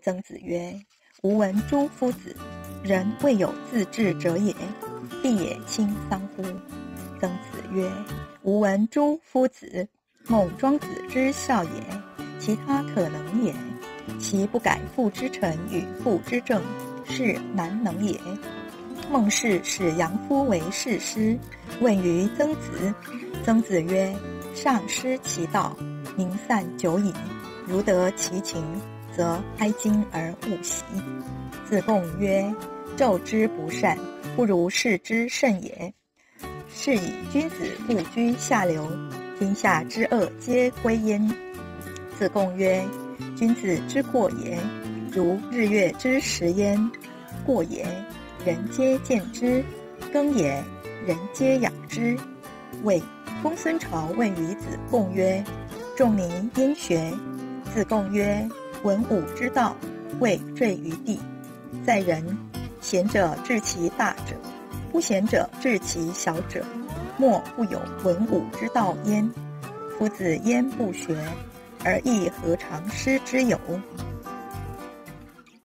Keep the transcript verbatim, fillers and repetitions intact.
曾子曰：吾闻诸夫子，人未有自治者也，必也亲丧乎？曾子曰：吾闻诸夫子，孟庄子之孝也，其他可能也。其不改父之臣与父之政，是难能也。孟氏使杨夫为士师，问于曾子。曾子曰：上失其道，民散久矣。如得其情，则哀矜而勿喜。子贡曰：纣之不善，不如士之甚也。是以君子不居下流，天下之恶皆归焉。子贡曰：君子之过也，如日月之食焉。过也，人皆见之；耕也，人皆养之。谓公孙朝问于子贡曰：仲尼焉学？子贡曰：文武之道，未坠于地。在人，贤者治其大者，不贤者治其小者，莫不有文武之道焉。夫子焉不学，而亦何尝师之有？